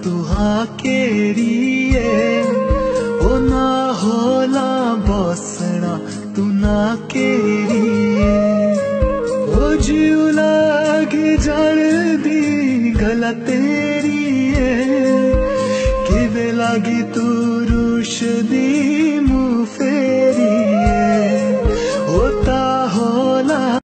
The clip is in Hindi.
तुहा केरिए ओ ना होला बसना तू ना केरिए ओ जीव लागे जल दी गला तेरिए किवे लागी तू रुश दी मुँह फेरिए